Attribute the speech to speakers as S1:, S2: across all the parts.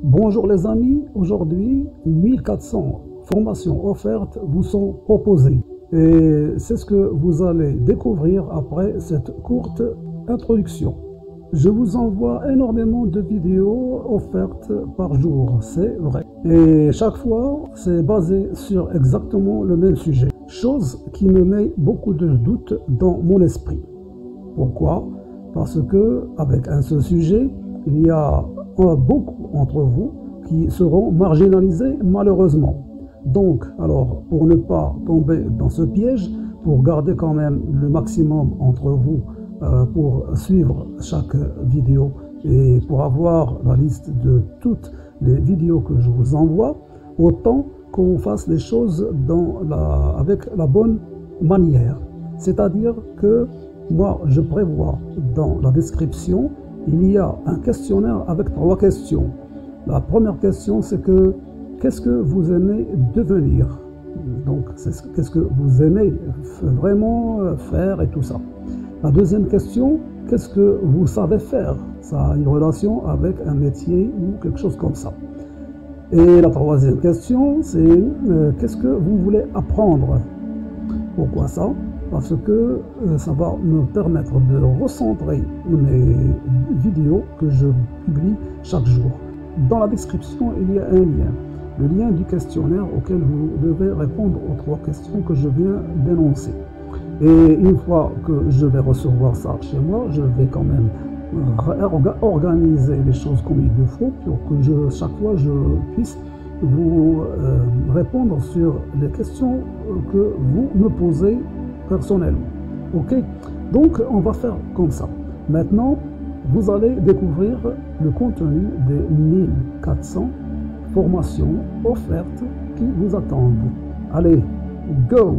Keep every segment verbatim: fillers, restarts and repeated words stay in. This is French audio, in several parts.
S1: Bonjour les amis, aujourd'hui mille quatre cents formations offertes vous sont proposées et c'est ce que vous allez découvrir après cette courte introduction. Je vous envoie énormément de vidéos offertes par jour, c'est vrai. Et chaque fois, c'est basé sur exactement le même sujet, chose qui me met beaucoup de doutes dans mon esprit. Pourquoi? Parce que avec un seul sujet, il y a beaucoup entre vous qui seront marginalisés malheureusement. Donc, alors, pour ne pas tomber dans ce piège, pour garder quand même le maximum entre vous, euh, pour suivre chaque vidéo et pour avoir la liste de toutes les vidéos que je vous envoie, autant qu'on fasse les choses dans la, avec la bonne manière. C'est-à-dire que moi, je prévois dans la description, il y a un questionnaire avec trois questions. La première question, c'est que qu'est-ce que vous aimez devenir? Donc, qu'est-ce que vous aimez vraiment faire et tout ça. La deuxième question, qu'est-ce que vous savez faire? Ça a une relation avec un métier ou quelque chose comme ça. Et la troisième question, c'est euh, qu'est-ce que vous voulez apprendre? Pourquoi ça? Parce que euh, ça va me permettre de recentrer mes vidéos que je publie chaque jour. Dans la description, il y a un lien. Le lien du questionnaire auquel vous devez répondre aux trois questions que je viens d'énoncer. Et une fois que je vais recevoir ça chez moi, je vais quand même organiser les choses comme il le faut pour que je, chaque fois je puisse vous euh, répondre sur les questions que vous me posez personnellement. Ok? Donc on va faire comme ça. Maintenant, vous allez découvrir le contenu des mille quatre cents formations offertes qui vous attendent. Allez, go!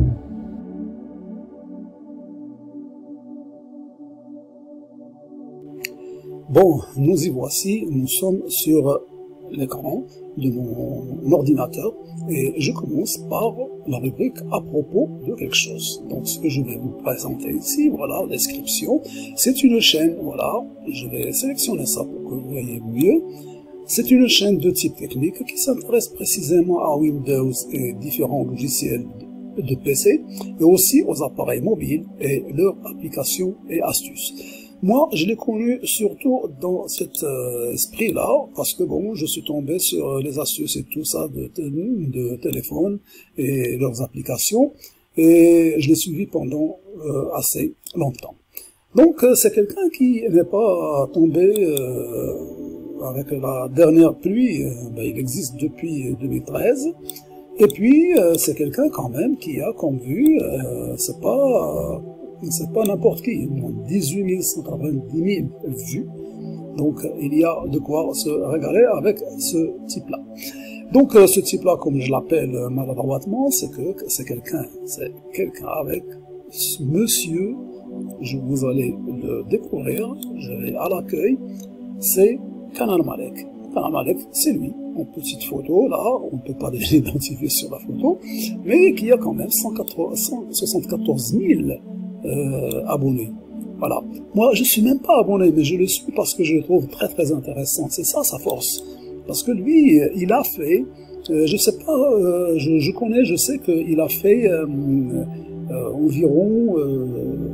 S1: Bon, nous y voici, nous sommes sur l'écran de mon ordinateur et je commence par la rubrique à propos de quelque chose. Donc ce que je vais vous présenter ici, voilà, la description, c'est une chaîne, voilà, je vais sélectionner ça pour que vous voyez mieux. C'est une chaîne de type technique qui s'intéresse précisément à Windows et différents logiciels de P C et aussi aux appareils mobiles et leurs applications et astuces. Moi, je l'ai connu surtout dans cet euh, esprit-là, parce que bon, je suis tombé sur les astuces et tout ça de, de, de téléphone et leurs applications, et je l'ai suivi pendant euh, assez longtemps. Donc, euh, c'est quelqu'un qui n'est pas tombé euh, avec la dernière pluie, euh, ben, il existe depuis deux mille treize, et puis euh, c'est quelqu'un quand même qui a comme vue, euh, c'est pas... Euh, c'est pas n'importe qui, dix-huit mille cent quatre-vingt-dix mille vues, donc il y a de quoi se régaler avec ce type-là. Donc ce type-là, comme je l'appelle maladroitement, c'est que c'est quelqu'un, c'est quelqu'un avec monsieur, je vous allez le découvrir, je vais à l'accueil, c'est Canal Malek. Canal Malek, c'est lui, en petite photo, là, on ne peut pas l'identifier sur la photo, mais qui a quand même cent soixante-quatorze mille Euh, abonné. Voilà. Moi, je suis même pas abonné, mais je le suis parce que je le trouve très très intéressant. C'est ça sa force. Parce que lui, il a fait, euh, je sais pas, euh, je, je connais, je sais qu'il a fait euh, euh, environ euh,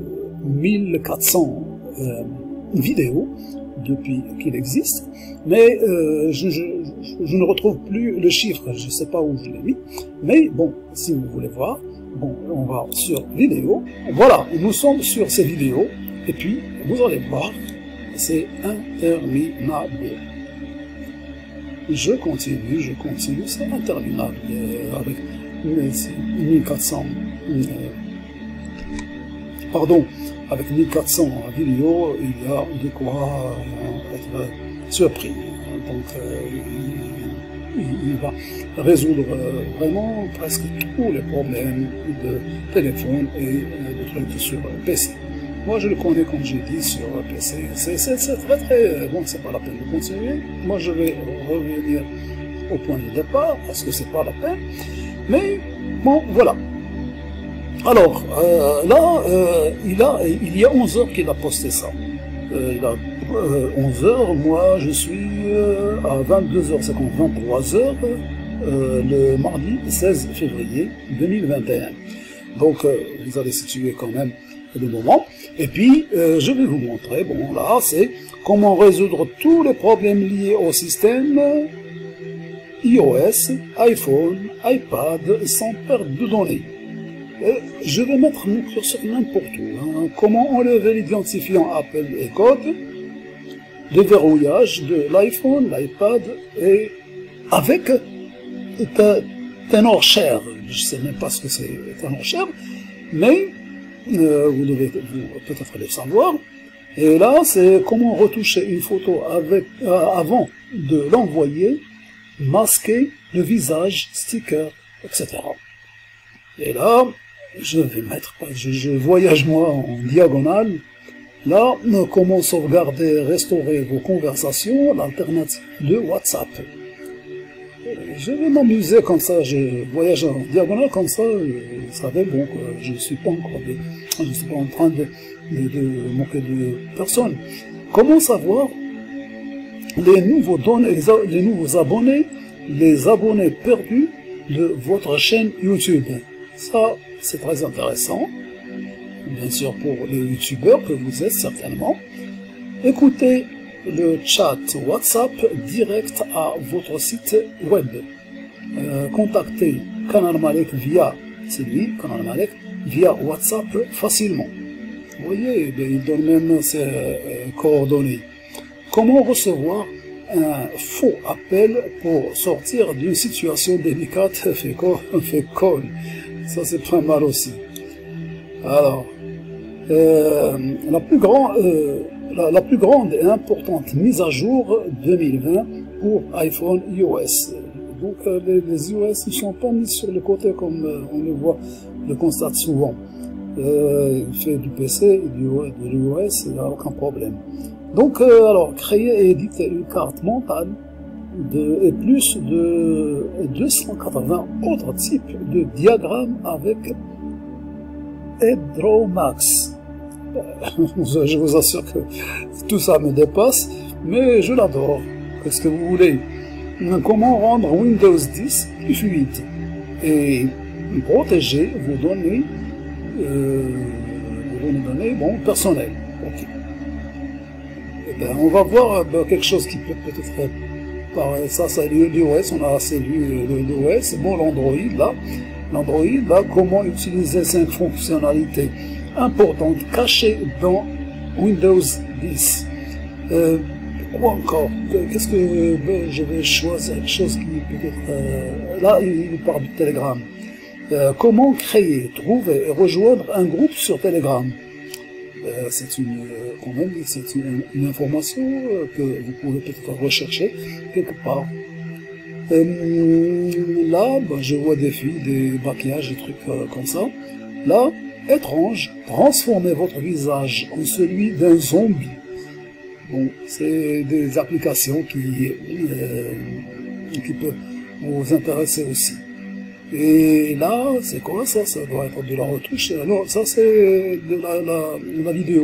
S1: mille quatre cents euh, vidéos depuis qu'il existe, mais euh, je, je, je ne retrouve plus le chiffre, je sais pas où je l'ai mis, mais bon, si vous voulez voir, bon, on va sur vidéo. Voilà, nous sommes sur ces vidéos. Et puis, vous allez voir, c'est interminable. Je continue, je continue, c'est interminable. Euh, avec mille quatre cents... Euh, pardon, avec mille quatre cents vidéos, il y a de quoi euh, être surpris. Donc, euh, il va résoudre euh, vraiment presque tous les problèmes de téléphone et euh, de trucs sur P C. Moi, je le connais, comme j'ai dit, sur P C. C'est très très bon, c'est pas la peine de continuer. Moi, je vais revenir au point de départ parce que c'est pas la peine. Mais bon, voilà. Alors, euh, là, euh, il, a, il y a onze heures qu'il a posté ça. Euh, il a euh, onze heures, moi je suis euh, à vingt-deux heures cinquante, vingt-trois heures, euh, le mardi seize février deux mille vingt et un. Donc euh, vous allez situer quand même le moment. Et puis euh, je vais vous montrer, bon là c'est comment résoudre tous les problèmes liés au système iOS, iPhone, iPad sans perte de données. Et je vais mettre mon curseur n'importe où. Hein. Comment enlever l'identifiant Apple et code, le verrouillage de l'iPhone, l'iPad et avec TenorShare. Je ne sais même pas ce que c'est TenorShare, mais euh, vous devez peut-être le savoir. Et là, c'est comment retoucher une photo avec euh, avant de l'envoyer, masquer le visage, sticker, et cetera. Et là, je vais mettre, je, je voyage moi en diagonale. Là, comment sauvegarder, restaurer vos conversations, l'alternative de WhatsApp. Je vais m'amuser comme ça, je voyage en diagonale comme ça, vous savez, bon, je ne suis pas encore, de, je ne suis pas en train de, de, de moquer de personne. Comment savoir les nouveaux données, les, les nouveaux abonnés, les abonnés perdus de votre chaîne YouTube? Ça, c'est très intéressant, bien sûr pour les youtubeurs que vous êtes certainement. Écoutez le chat WhatsApp direct à votre site web. Euh, contactez Canal Malek via, c'est lui, Canal Malek, via WhatsApp facilement. Vous voyez, il donne même ses euh, coordonnées. Comment recevoir un faux appel pour sortir d'une situation délicate fait call? Ça c'est pas mal aussi. Alors, euh, la, plus grand, euh, la, la plus grande et importante mise à jour deux mille vingt pour iPhone iOS. Donc euh, les, les iOS ne sont pas mis sur le côté comme euh, on le voit, le constate souvent. Euh, il fait du P C et du, de l'iOS, il n'y a aucun problème. Donc, euh, alors, créer et éditer une carte mentale de, et plus de deux cent quatre-vingts autres types de diagrammes avec EdrawMax. Je vous assure que tout ça me dépasse, mais je l'adore. Qu'est-ce que vous voulez? Comment rendre Windows dix plus fluide et protéger vos données, euh, vos données bon, personnelles. Okay. Eh ben, on va voir ben, quelque chose qui peut peut-être par ça, c'est l'iOS, on a assez vu l'iOS, bon l'Android là, l'Android là, comment utiliser cinq fonctionnalités importantes cachées dans Windows dix. Euh, quoi encore? Qu'est-ce que ben, je vais choisir? Quelque chose qui peut-être euh, là, il, il parle du Telegram. Euh, comment créer, trouver et rejoindre un groupe sur Telegram? Euh, c'est une, euh, quand même, c'est une, une information euh, que vous pouvez peut-être rechercher quelque part. Euh, là, ben, je vois des filles, des maquillages, des trucs euh, comme ça. Là, étrange, transformez votre visage en celui d'un zombie. Bon, c'est des applications qui, euh, qui peuvent vous intéresser aussi. Et là, c'est quoi ça? Ça doit être de la retouche. Non, ça c'est de la, la, la vidéo.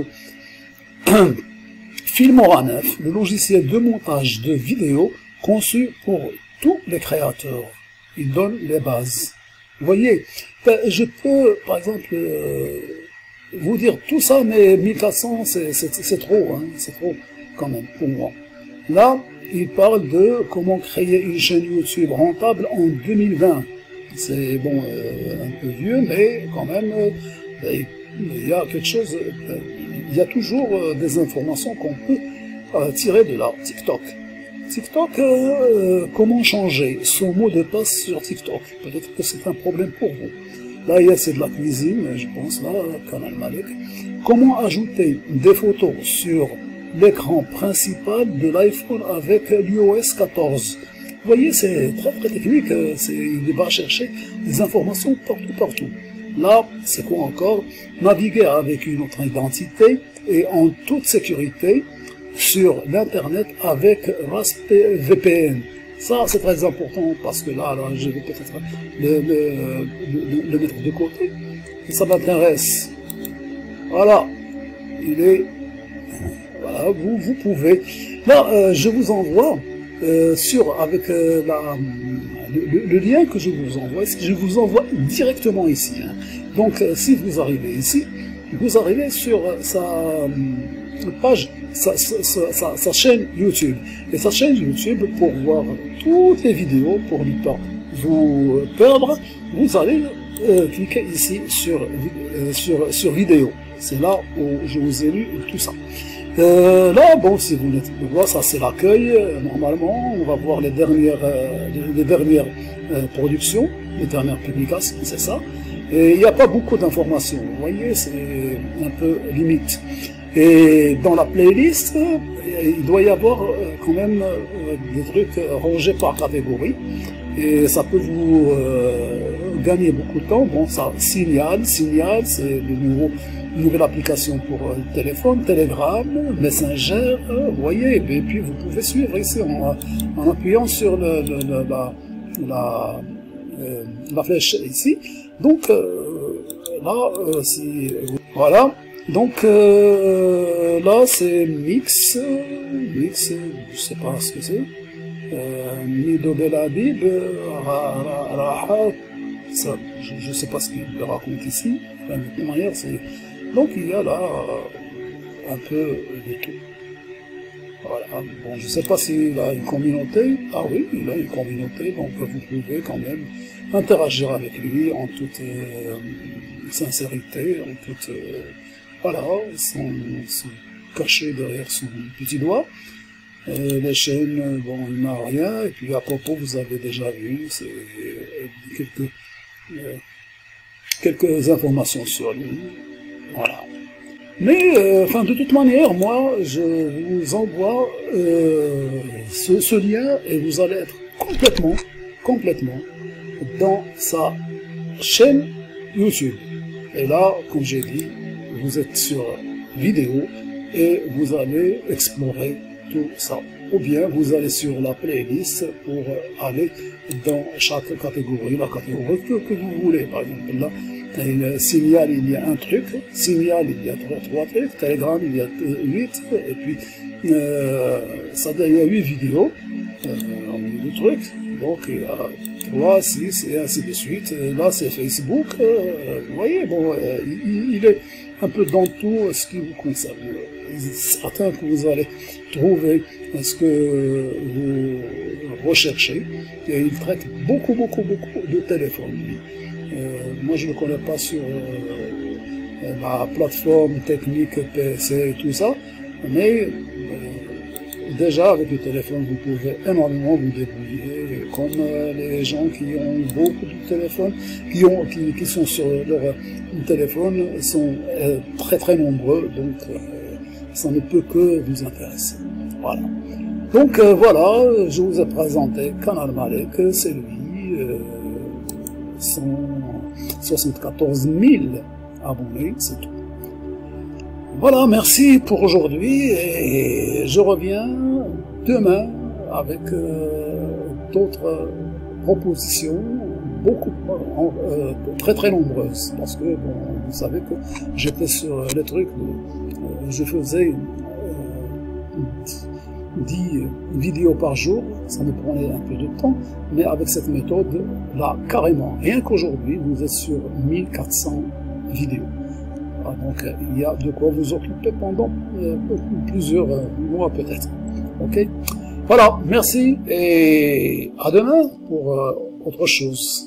S1: Filmora neuf, le logiciel de montage de vidéo conçu pour tous les créateurs. Il donne les bases. Vous voyez, je peux, par exemple, euh, vous dire tout ça, mais mille quatre cents, c'est trop, hein, c'est trop quand même pour moi. Là, il parle de comment créer une chaîne YouTube rentable en deux mille vingt. C'est bon, euh, un peu vieux, mais quand même, euh, il y a quelque chose, euh, il y a toujours euh, des informations qu'on peut euh, tirer de là. TikTok. TikTok, euh, comment changer son mot de passe sur TikTok? Peut-être que c'est un problème pour vous. Là, il y a c'est de la cuisine, je pense, là, Canal Malek. Comment ajouter des photos sur l'écran principal de l'iPhone avec l'iOS quatorze? Vous voyez, c'est très très technique, il va chercher des informations partout, partout. Là, c'est quoi encore? Naviguer avec une autre identité et en toute sécurité sur l'Internet avec Rasp V P N. Ça, c'est très important parce que là, là je vais peut-être le, le, le, le mettre de côté. Et ça m'intéresse. Voilà. Il est... Voilà. vous, vous pouvez. Là, euh, je vous envoie euh, sur avec euh, la, le, le lien que je vous envoie. Je vous envoie directement ici. Hein. Donc, euh, si vous arrivez ici, vous arrivez sur sa euh, page, sa, sa, sa, sa chaîne YouTube. Et sa chaîne YouTube, pour voir toutes les vidéos, pour ne pas vous perdre, vous allez euh, cliquer ici sur, euh, sur, sur vidéo. C'est là où je vous ai lu tout ça. Euh, là, bon, si vous voulez voir, ça c'est l'accueil. Normalement, on va voir les dernières, euh, les, les dernières euh, productions, les dernières publications, c'est ça. Et il n'y a pas beaucoup d'informations, vous voyez, c'est un peu limite. Et dans la playlist, il doit y avoir quand même des trucs rangés par catégorie. Et ça peut vous euh, gagner beaucoup de temps. Bon, ça, Signal, Signal, c'est le nouveau, une nouvelle application pour euh, téléphone, Telegram, Messenger, euh, vous voyez. Et puis vous pouvez suivre ici en, en appuyant sur le, le, le, la, la, euh, la flèche ici. Donc euh, là, euh, si, voilà. Donc euh, là c'est mix, mix, je sais pas ce que c'est. Mido Belabib, Raha, ça, je ne sais pas ce qu'il raconte ici. De manière, c'est donc il y a là euh, un peu de tout. Voilà. Bon, je ne sais pas s'il a une communauté. Ah oui, il a une communauté, donc vous pouvez quand même interagir avec lui en toute euh, sincérité, en toute euh, voilà, sans se cacher derrière son petit doigt. Euh, les chaînes, bon, il n'a rien, et puis à propos, vous avez déjà vu, c'est euh, quelques, euh, quelques informations sur lui, voilà. Mais, euh, enfin, de toute manière, moi, je vous envoie euh, ce, ce lien, et vous allez être complètement, complètement dans sa chaîne YouTube. Et là, comme j'ai dit, vous êtes sur vidéo, et vous allez explorer tout ça. Ou bien vous allez sur la playlist pour aller dans chaque catégorie, la catégorie que, que vous voulez. Par exemple, là, il, Signal, il y a un truc, Signal, il y a trois, trois trucs, Telegram, il y a huit, et puis euh, ça il y a huit vidéos, euh, en milieu de trucs, donc il y a trois, six, et ainsi de suite. Là, c'est Facebook, euh, vous voyez, bon, euh, il, il est un peu dans tout ce qui vous concerne. Certain que vous allez trouver ce que vous recherchez, et il traite beaucoup, beaucoup, beaucoup de téléphones. Euh, moi, je ne le connais pas sur euh, la plateforme technique P S C et tout ça, mais euh, déjà, avec le téléphone, vous pouvez énormément vous débrouiller, comme euh, les gens qui ont beaucoup de téléphones, qui, ont, qui, qui sont sur leur euh, téléphone, sont euh, très très nombreux, donc euh, ça ne peut que vous intéresser. Voilà. Donc euh, voilà, je vous ai présenté Canal Malek, c'est lui, euh, cent soixante-quatorze mille abonnés, c'est tout. Voilà, merci pour aujourd'hui, et je reviens demain avec euh, d'autres propositions, beaucoup, euh, très très nombreuses, parce que bon, vous savez que j'étais sur les trucs, euh, je faisais euh, dix vidéos par jour, ça me prenait un peu de temps, mais avec cette méthode, là, carrément, rien qu'aujourd'hui, vous êtes sur mille quatre cents vidéos. Donc il y a de quoi vous occuper pendant euh, plusieurs euh, mois peut-être. Ok. Voilà, merci et à demain pour euh, autre chose.